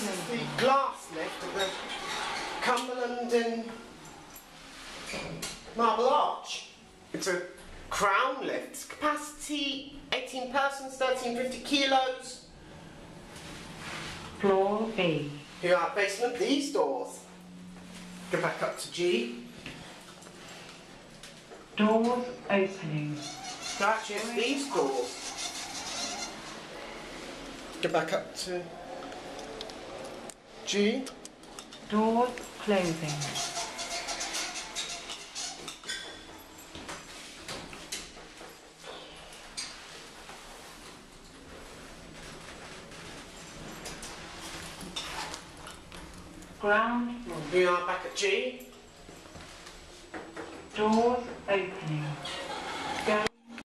this is the glass lift of the Cumberland in Marble Arch. It's a crown lift. Capacity 18 persons, 1350 kilos. Floor B. Here are basement, these doors. Go back up to G. Doors opening. So actually it's these doors. Go back up to G. Doors closing. Ground floor. We are back at G. Doors opening.